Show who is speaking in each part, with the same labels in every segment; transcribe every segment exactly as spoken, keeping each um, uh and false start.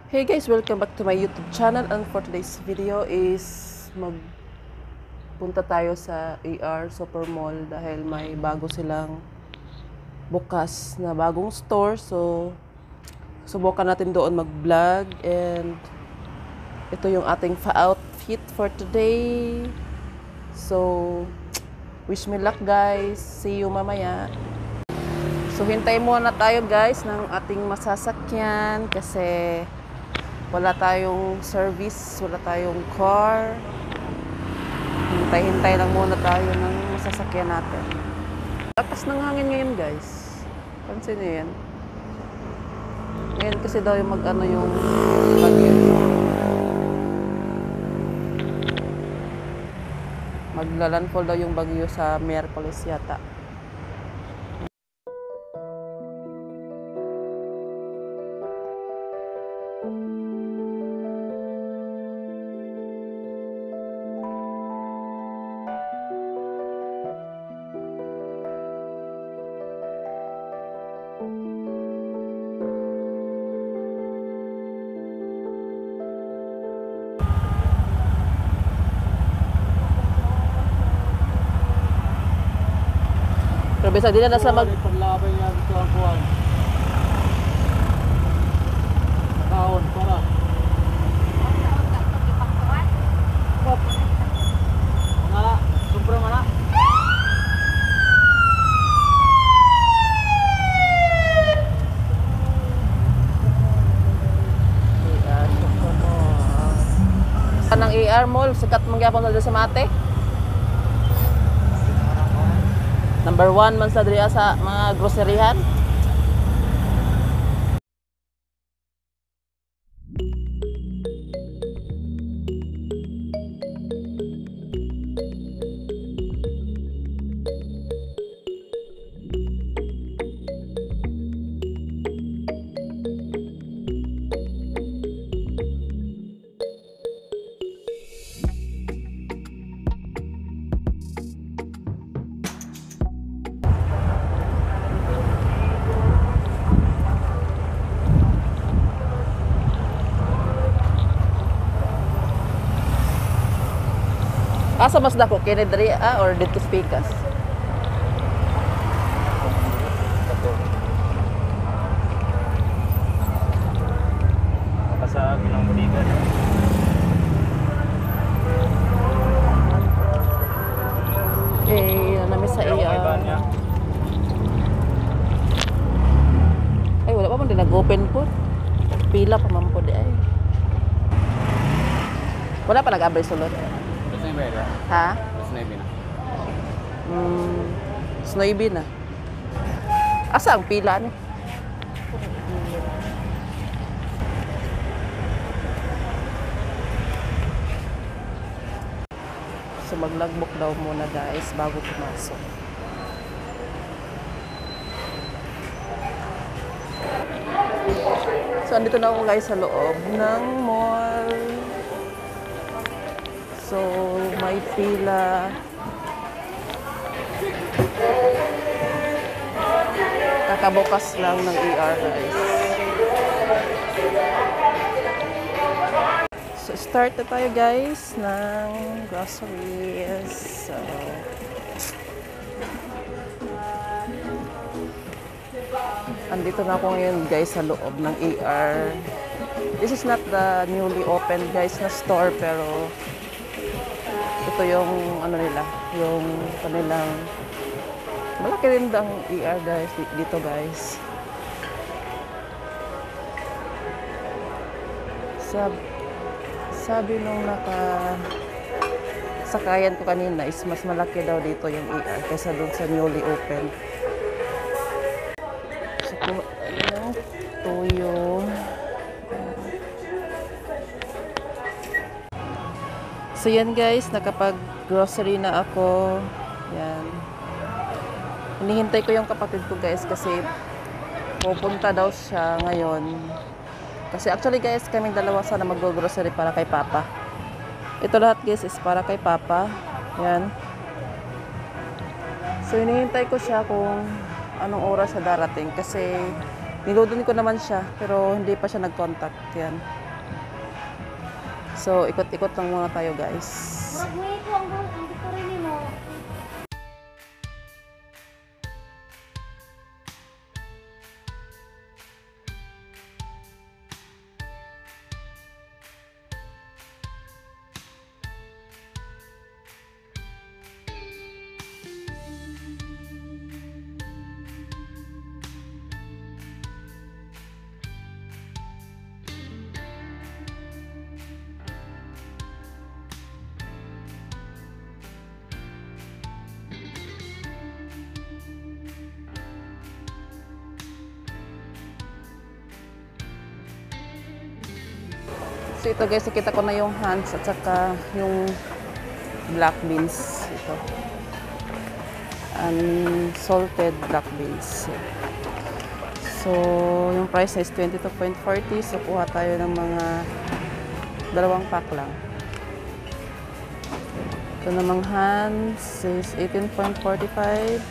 Speaker 1: Hey guys, welcome back to my YouTube channel, and for today's video is magpunta tayo sa A R Super Mall dahil may bago silang bukas na bagong store. So subukan natin doon mag-vlog, and ito yung ating fa-outfit for today. So wish me luck guys, see you mamaya. So hintay muna tayo guys ng ating masasakyan kasi wala tayong service, wala tayong car. Hintay-hintay lang muna tayo ng masasakyan natin. Lakas ng hangin ngayon guys. Pansin niyo yan. Ngayon kasi daw yung mag-ano yung bagyo. Maglalandfall daw yung bagyo sa Miyerkules yata. Pero bisa din na nasa mag...
Speaker 2: Paglaban niya ito ang kuwan. Taon para. Mga sumpra mana? Kanang A R Mall, sikat mangyapon sa sa Mate. Number one man sa diriya sa mga groceryhan. Asa mas dako kini diri ah, or dito speakers? Sa bilang budigan.
Speaker 1: Eh, nami sa A R. Ay, wala pa man din nag-open po. Pila pa man po di ay. Wala pa nag-abay sulod. Ha?
Speaker 2: Snowy na.
Speaker 1: Hmm, Snowy na. Asa ang pila ni? So maglagbok daw muna guys bago pumasok. So andito na ako guys sa loob ng mall. So may pila. Kakabukas lang ng A R guys. So start na tayo guys ng groceries. So andito na ako ngayon guys sa loob ng A R. This is not the newly opened guys na store, pero ito yung ano nila, yung kanilang malaki rin ang A R guys dito guys. Sab sabi nung naka sakayan ko kanina is mas malaki daw dito yung A R kaysa doon sa newly open. So kung ano, tuyo. So yan guys, nakapag-grocery na ako. Yan. Hinihintay ko yung kapatid ko guys kasi pupunta daw siya ngayon. Kasi actually guys, kaming dalawa sana mag-grocery para kay Papa. Ito lahat guys is para kay Papa. Yan. So hinihintay ko siya kung anong oras siya darating kasi nilodon ko naman siya pero hindi pa siya nag-contact. Yan. So, ikot-ikot lang muna tayo, guys.
Speaker 3: Murag mo ito ang ang dito rin mo.
Speaker 1: So ito guys, nakita ko na yung hands at saka yung black beans. Ito. Unsalted black beans. So, yung price is twenty-two forty. So, kuha tayo ng mga dalawang pack lang. Ito namang hands is eighteen forty-five.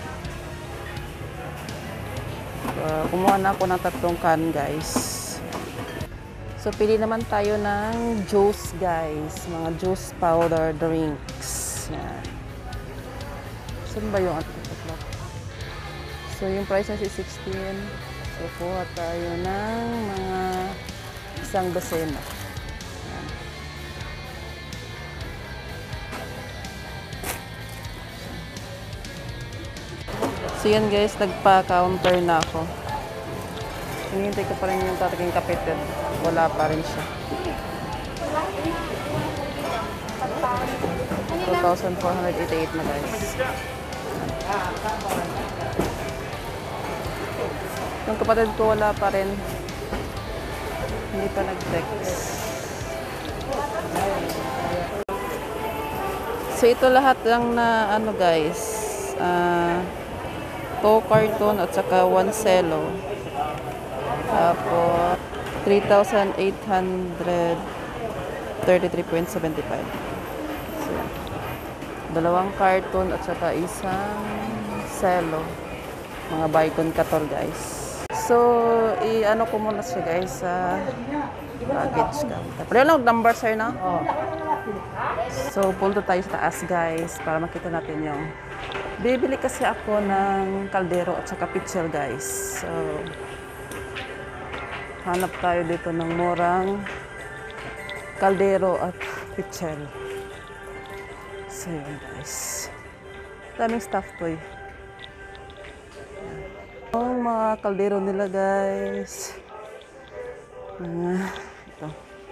Speaker 1: Uh, kumuha na ako ng tatlong can, guys. So, pili naman tayo ng juice, guys. Mga juice powder drinks. Yan. Saan ba yung ating tatlong? So, yung price is sixteen. So, kuha tayo ng mga isang dosena. Yan. So, yan guys. Nagpa-counter na ako. Hinihintay ko pa rin yung tating kapitin. Wala pa rin siya. two thousand four hundred eighty-eight na guys. Yung kapatid ko wala pa rin. Hindi pa nag-text. So ito lahat lang na ano guys. Uh, two carton at saka one cello. Tapos three thousand eight hundred thirty-three point seven five. So, dalawang carton at saka isang cello. Mga Bicon Katol guys. So, i-ano ko muna siya guys sa package counter. Pero lang number sir na? Oh. So, punta tayo sa taas guys para makita natin yung bibili kasi ako ng kaldero at saka pichel guys. So, hanap tayo dito ng murang kaldero at pichel. So, yun guys. Daming stuff to eh. Ang mga kaldero nila guys. Mga ito.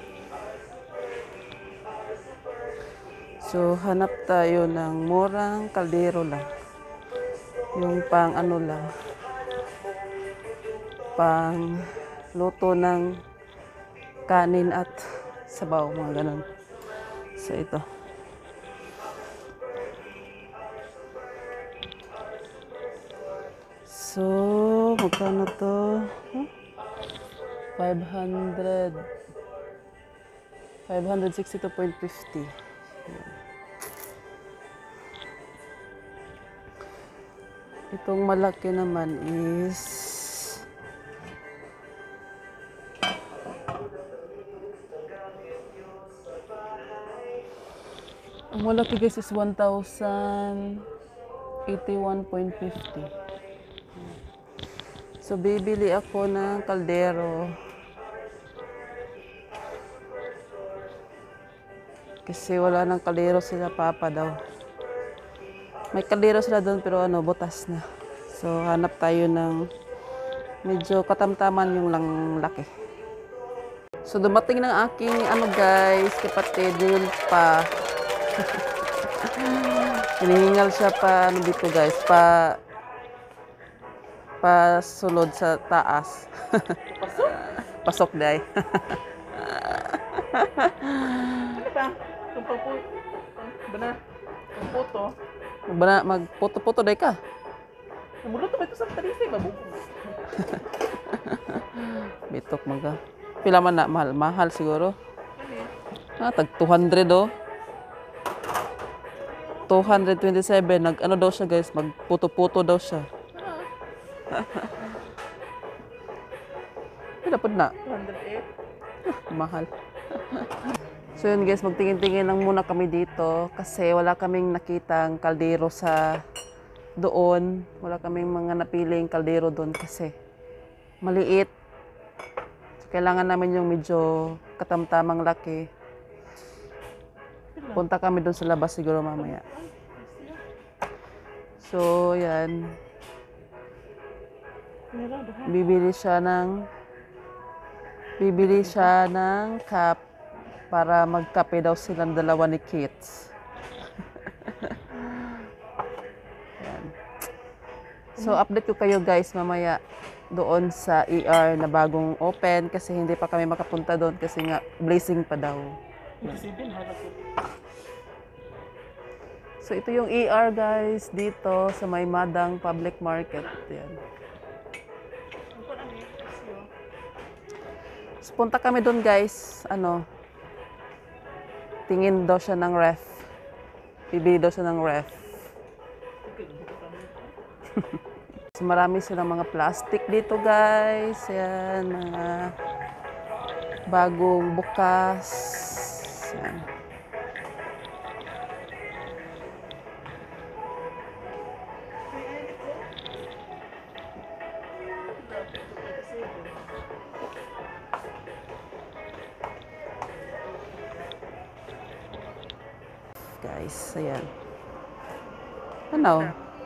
Speaker 1: So, hanap tayo ng murang kaldero lang. Yung pang ano lang. Pang luto ng kanin at sabaw, mga ganun. So, ito. So, magkano to? Huh? five hundred. five sixty-two point five zero. Itong malaki naman is ang malaki guys is one thousand eighty-one point five zero. So, bibili ako ng kaldero. Kasi wala nang kaldero sila papa daw. May kaldero sila doon pero ano, butas na. So, hanap tayo ng medyo katamtaman yung lang laki. So, dumating ng aking ano guys, kapatid, yun pa. Hinihingal siya pa ano dito guys, pa pasulod sa taas. Pasok? Pasok day.
Speaker 2: Bana, puto.
Speaker 1: Bana, magputo-puto day ka.
Speaker 2: Namulot ba ito sa tarisay? Babuko.
Speaker 1: Bitok maga. Pila man na, mahal. Mahal siguro. Ah, tag two hundred oh. two twenty-seven. Nag, ano daw siya guys, magputo-puto daw siya. Pila po na?
Speaker 2: two hundred eight.
Speaker 1: Mahal. So yun guys, magtingin-tingin lang muna kami dito kasi wala kaming nakitang kaldero sa doon. Wala kaming mga napiling kaldero doon kasi maliit. So, kailangan namin yung medyo katamtamang laki. Punta kami doon sa labas siguro mamaya. So, yan. Bibili siya ng bibili siya ng cup para magkape daw silang dalawa ni Kits. Yan. So, update ko kayo guys mamaya doon sa E R na bagong open kasi hindi pa kami makapunta doon kasi nga blazing pa daw. So, ito yung E R guys dito sa May Madang Public Market. Yan. So, punta kami doon guys. Ano, tingin daw siya ng ref. Bibili daw siya ng ref. So, marami silang mga plastic dito guys. Yan, mga bagong bukas. Yan. Guys, ayan. Ano?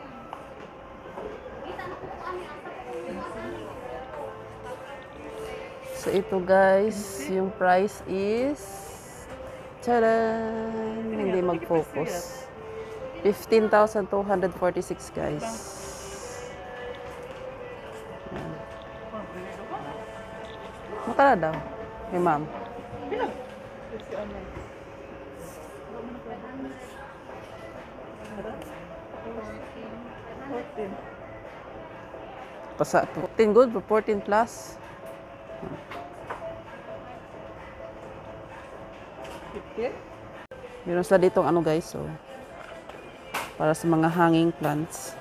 Speaker 1: So, ito guys, yung price is tadaan! Hindi mag-focus. fifteen thousand two hundred forty-six guys. Ayan. Makala daw. Hey, ma'am. Pasa fourteen good, fourteen plus. Meron sila ditong ano guys, so para sa mga hanging plants.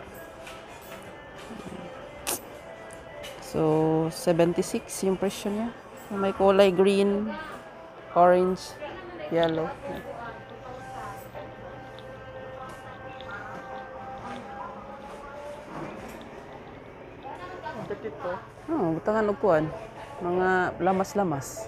Speaker 1: So seventy-six yung presyo niya. May kulay green, orange, yellow. Oh, butangan og kuan. Mga lamas-lamas.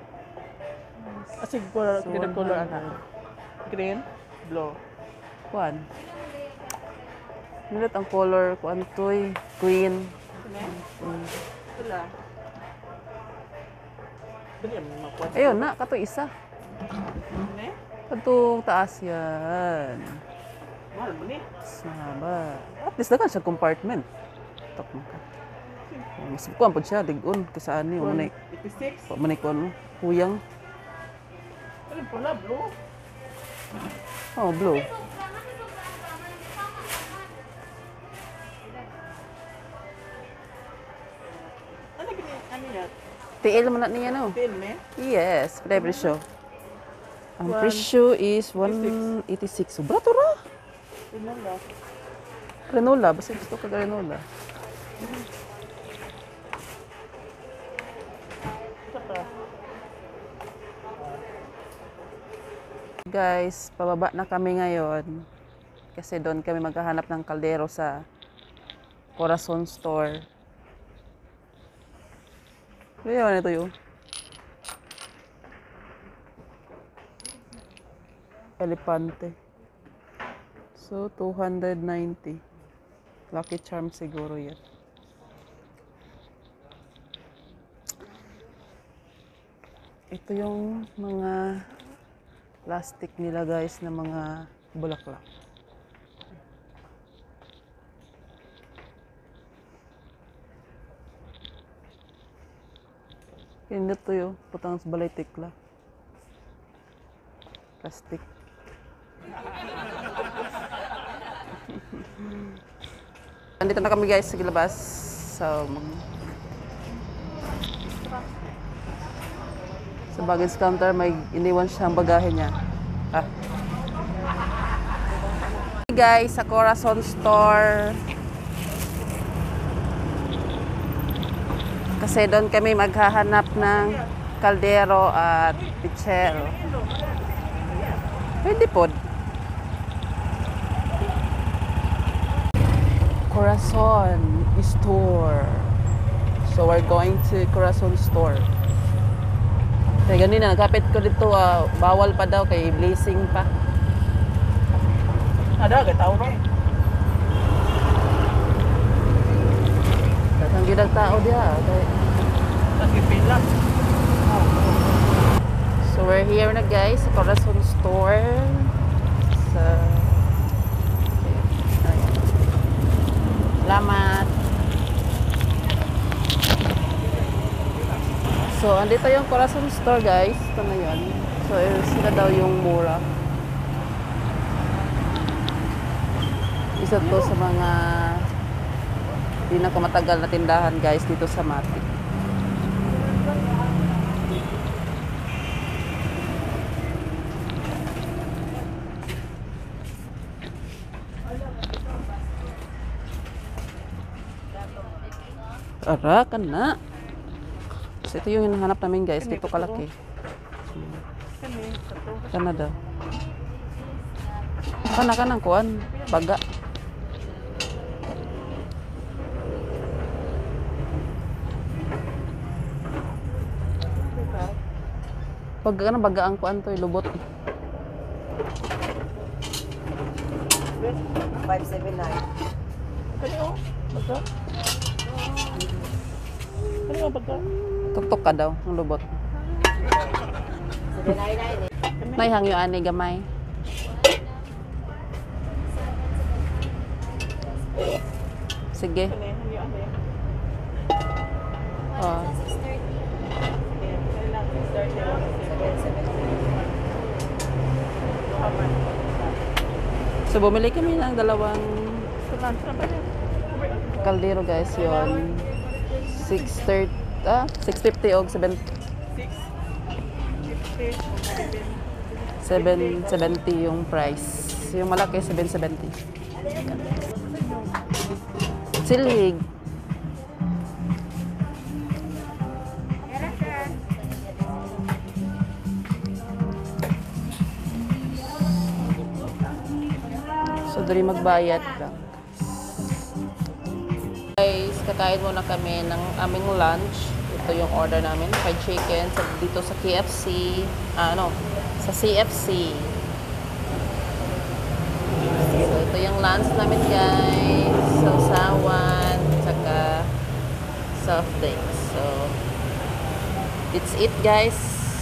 Speaker 2: Asig color,
Speaker 1: So,
Speaker 2: so, color
Speaker 1: one
Speaker 2: ana. Green, blue.
Speaker 1: Kuan. Nilit ang color kuan toy, green. Mm.
Speaker 2: Wala. Dali ang mga kwan.
Speaker 1: Ayun na, kato isa.
Speaker 2: Ne?
Speaker 1: Katong taas yan.
Speaker 2: Mahal mo ni.
Speaker 1: Mas mahaba. At least nakan siya compartment. Tok mo ka. Mas kuan po siya, digon. Kasaan niyo, manay.
Speaker 2: eighty-six.
Speaker 1: Manay kuan mo. Huyang.
Speaker 2: Ano pala, blue?
Speaker 1: Oh, blue.
Speaker 2: Ano gini? Ano yan?
Speaker 1: Tiil mo na niya, no?
Speaker 2: Tin, ne?
Speaker 1: Yes, pre presyo. Ang
Speaker 2: One
Speaker 1: presyo is one eighty-six. Sobra to ra.
Speaker 2: Tingnan lang.
Speaker 1: Granola, basta gusto ka granola.
Speaker 2: Saka.
Speaker 1: Guys, pababa na kami ngayon. Kasi doon kami maghahanap ng kaldero sa Corazon Store. Kaya yaman ito yun. Elepante. So, two hundred ninety. Lucky Charm siguro yan. Ito yung mga plastic nila guys na mga bulaklak. Hindi to yun. Putang sa balay tikla. Plastic. Nandito na kami guys sa labas. So, mag... sa baggage counter, may iniwan siyang bagahe niya. Ah. Hey guys, sa Corazon Store. Kasi doon kami maghahanap ng kaldero at pichel. Pwede po. Corazon store. So we're going to Corazon store. Kaya ganina, nagkapit ko dito, ah, bawal pa daw kay blessing pa.
Speaker 2: Ada agad tao ba?
Speaker 1: Daghang gyud ang tao diha. Kay
Speaker 2: Lagi pila.
Speaker 1: So we're here na guys sa Corazon store. Sa Ayan. Salamat. So andito yung Corazon store guys. Ito na yun. So eh, sila daw yung mura. Isa to sa mga pinakamatagal na tindahan guys dito sa Matic. Ara ka na. So ito yung hinahanap namin guys, dito kalaki. Kana daw. Kana ka ng kuan, baga. Baga ka na, baga ang kuan to, lubot.
Speaker 4: five seven nine.
Speaker 2: Kani oh, baga. Kani oh, baga.
Speaker 1: Tuktok ka daw, ang lubot.
Speaker 4: seven nine nine eh.
Speaker 1: Nay hangyo ani gamay. Sige.
Speaker 2: Kani hani ano yan.
Speaker 1: Oh.
Speaker 3: six thirty.
Speaker 2: Kailan start yan.
Speaker 4: seven seven
Speaker 1: So bumili kami ng dalawang
Speaker 2: Saan saan ba yan?
Speaker 1: kaldero guys yon. six thirty ah six fifty og seven seven seventy yung price. Yung malaki seven seventy. Silig. So dali magbayad lang. Guys, kakain muna kami ng aming lunch. Ito yung order namin, fried chicken sa, dito sa K F C, ah, ano, sa C F C. So ito yung lunch namin guys, sausawan, saka soft drinks. So it's it guys.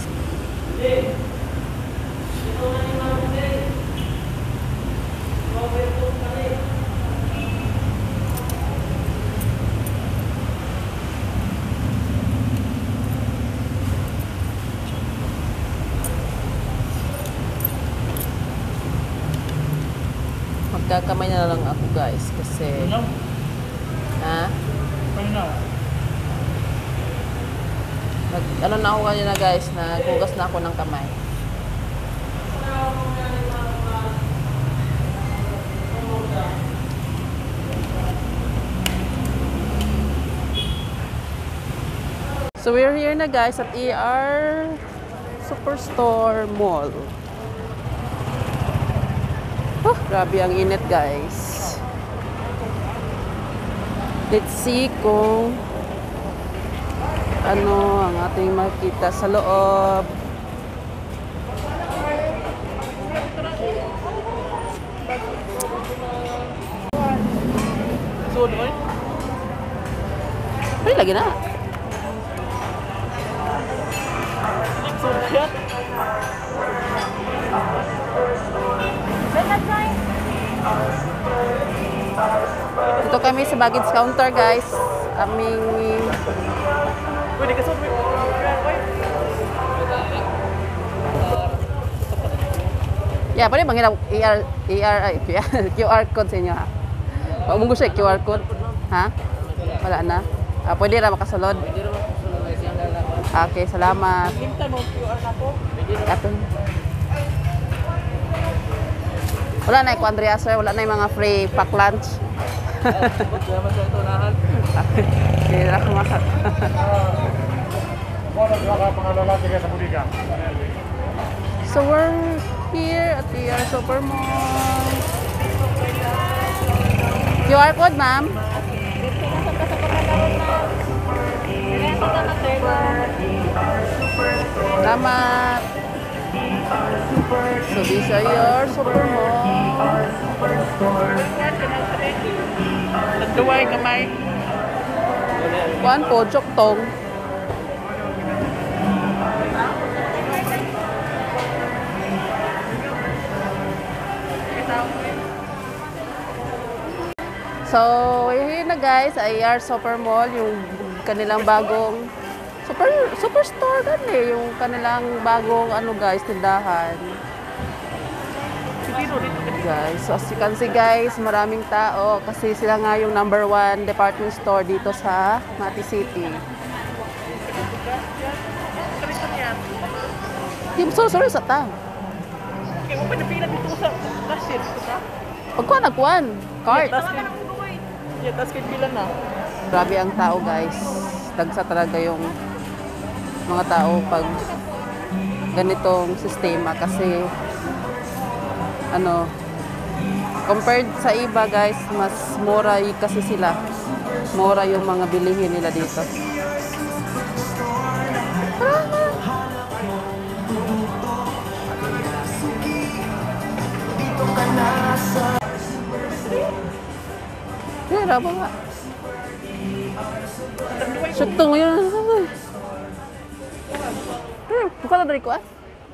Speaker 1: Magkakamay na lang ako guys kasi
Speaker 2: No.
Speaker 1: ha?
Speaker 2: Kani na.
Speaker 1: Nag, ano na ako kanina guys, naghugas na ako ng kamay. So we're here na guys at E R Superstore Mall. Oh, grabe ang init guys. Let's see kung ano ang ating makita sa loob.
Speaker 2: Sud oy.
Speaker 1: Ay, lagi na.
Speaker 2: Sud yan.
Speaker 1: Ito kami sa baggage counter guys. Aming
Speaker 2: Pwede ka sud.
Speaker 1: yeah, pwede bang ilaw E R E R ay, Q R code sa inyo ha. Wag mo gusto Q R code. Ha? Wala na. Ah, pwede ra makasulod. Okay, salamat.
Speaker 2: Limtan mo Q R na ko.
Speaker 1: Katon. Wala na ko Andrea sir, wala na yung mga free pack lunch.
Speaker 2: Salamat sa ito nahan.
Speaker 1: Salamat.
Speaker 2: So we're here at the uh, Super Mall. Q R code, ma'am. Salamat. So these are your Super Mall.
Speaker 1: Nagduway kamay.
Speaker 2: Kuan po, Joktong. So, yun na guys, A R Super Mall, yung kanilang bagong super superstore gan eh, yung kanilang bagong ano guys, tindahan. Guys, so as you can see guys, maraming tao kasi sila nga yung number one department store dito sa Mati City. Di mo sorry sa ta.
Speaker 1: Kaya mo pinapila dito sa cashier.
Speaker 2: Pagkuan na kuan, cart.
Speaker 1: Yeah, tas kay pila na.
Speaker 2: Grabe ang tao guys. Dagsa talaga yung mga tao pag ganitong sistema kasi ano, compared sa iba guys, mas mura y- kasi sila. Mura yung mga bilihin nila dito. Kaya ba nga? Shoot to ngayon. Hmm, buka na dari ko ah.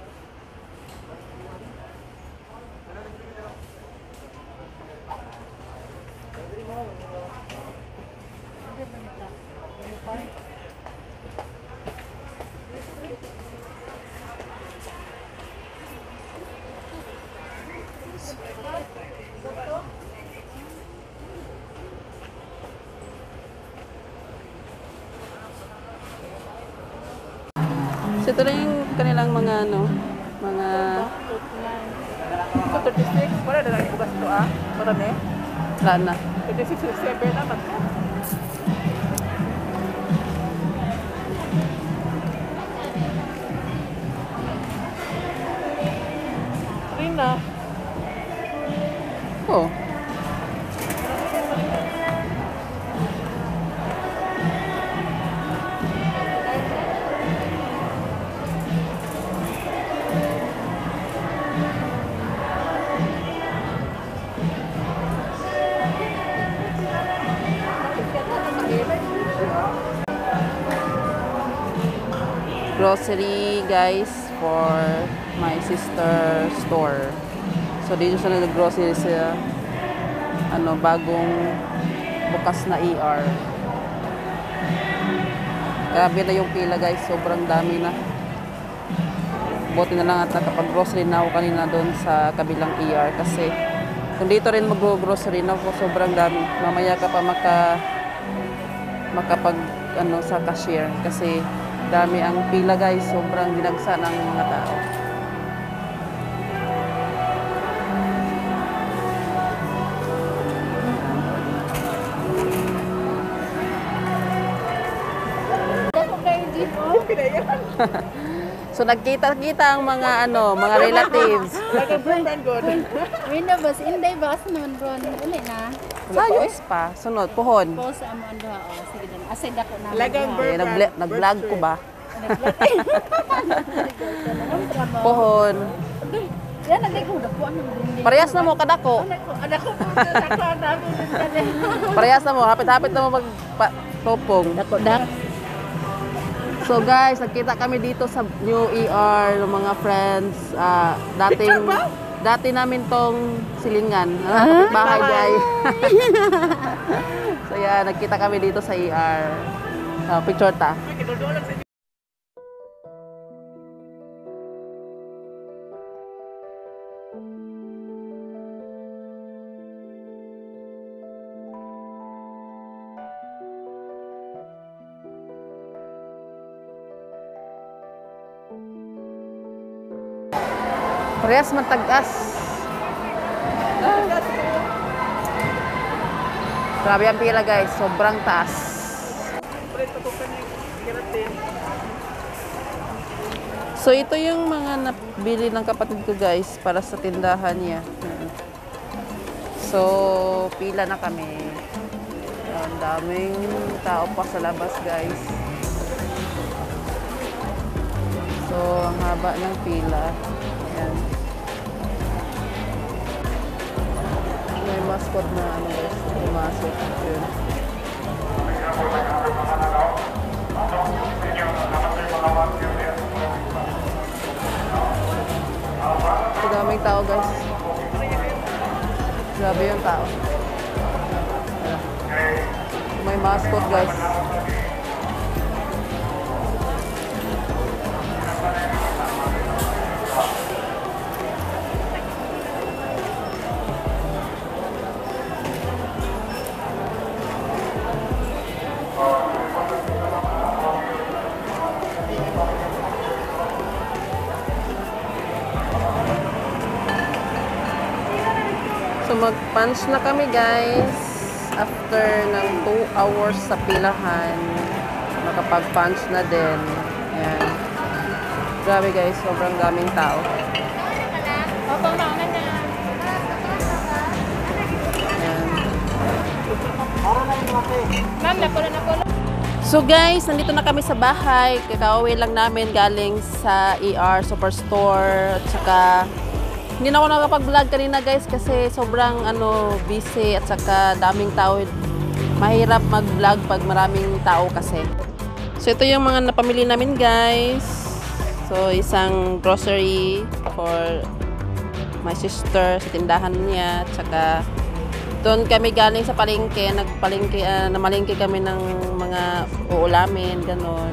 Speaker 2: So ito na yung kanilang mga ano, mga
Speaker 1: thirty-six, wala na lang bugas to ah. Marami.
Speaker 2: lana.
Speaker 1: thirty-six, thirty-seven naman. Rina.
Speaker 2: Oh. Grocery guys for my sister store. So dito siya nag-grocery sa ano bagong bukas na A R. Grabe na yung pila guys, sobrang dami na. Buti na lang at nakapag-grocery na ako kanina doon sa kabilang A R kasi kung dito rin mag-grocery na ako, sobrang dami. Mamaya ka pa maka makapag ano sa cashier kasi dami ang pila guys, sobrang dinagsa ng mga tao. So nagkita-kita ang mga ano, mga relatives.
Speaker 3: Window bus, inday bus naman ron. Uli na.
Speaker 2: Sayos pa. Sunod, puhon.
Speaker 3: Po sa amo ando ha. O sige dan. Asay dako na.
Speaker 1: Lagang
Speaker 2: Eh, nag- nag-vlog ko ba? Puhon.
Speaker 3: Yan nagay ko dako ano din.
Speaker 2: Parehas na mo kadako.
Speaker 3: Ada ko po sa kwan namin din.
Speaker 2: Parehas na mo, hapit-hapit na mo mag-topong.
Speaker 3: Dako dak.
Speaker 2: So guys, nagkita kami dito sa New E R ng mga friends. Ah, dating dati namin tong silingan. Ah, bahay guys. So yeah, nagkita kami dito sa E R. Ah, picture ta. Parehas matagas. Grabe ang pila guys, sobrang taas.
Speaker 1: Preto ko kani kiratin.
Speaker 2: So, ito yung mga nabili ng kapatid ko, guys, para sa tindahan niya. Yan. So, pila na kami. Ang daming tao pa sa labas, guys. So, ang haba ng pila. Yan. May mascot na ano, guys, pumasok. Yun. So, daming tao, guys. Grabe yung tao. Ayan. May mascot, guys. So mag-punch na kami, guys. After ng two hours sa pilahan, makapag-punch na din. Ayan. Grabe, guys, sobrang daming tao.
Speaker 3: Opo, mauna na.
Speaker 2: Ayan.
Speaker 3: Ma'am, napulo na pulo.
Speaker 2: So guys, nandito na kami sa bahay. Kakauwi lang namin galing sa E R Superstore. At saka, hindi na ako nakapag-vlog kanina, guys, kasi sobrang ano, busy at saka daming tao. Mahirap mag-vlog pag maraming tao kasi. So ito yung mga napamili namin, guys. So isang grocery for my sister sa tindahan niya. At saka doon kami galing sa palengke, nagpalengke, uh, namalengke kami ng mga uulamin, gano'n.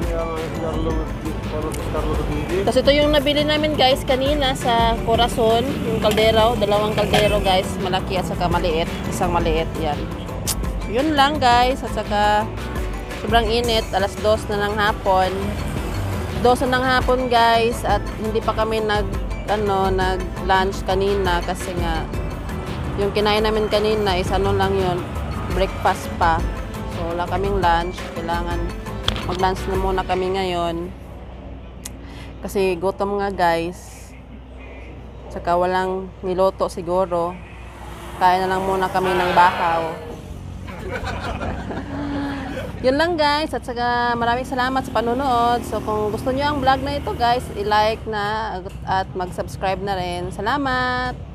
Speaker 2: Kasi ito yung nabili namin, guys, kanina sa Corazon, yung kaldero, dalawang kaldero, guys, malaki at saka maliit, isang maliit, yan. Yun lang, guys, at saka sobrang init, alas dos na ng hapon. Dos na ng hapon, guys, at hindi pa kami nag, ano, nag-lunch kanina kasi nga, yung kinain namin kanina is ano lang yun, breakfast pa. So, wala kaming lunch. Kailangan mag-lunch na muna kami ngayon. Kasi gutom nga, guys. Saka walang niloto siguro. Kaya na lang muna kami ng bakaw. Yun lang, guys. At saka maraming salamat sa panonood. So, kung gusto nyo ang vlog na ito, guys, i-like na at mag-subscribe na rin. Salamat!